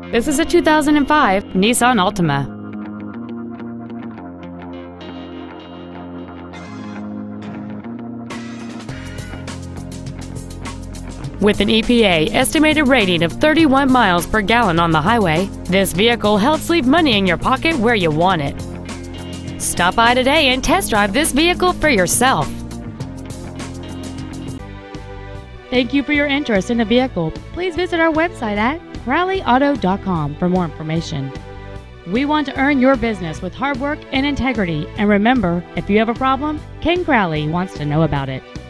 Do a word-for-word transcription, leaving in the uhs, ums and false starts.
This is a two thousand five Nissan Altima. With an E P A estimated rating of thirty-one miles per gallon on the highway, this vehicle helps leave money in your pocket where you want it. Stop by today and test drive this vehicle for yourself. Thank you for your interest in the vehicle. Please visit our website at crowley auto dot com for more information. We want to earn your business with hard work and integrity. And remember, if you have a problem, Ken Crowley wants to know about it.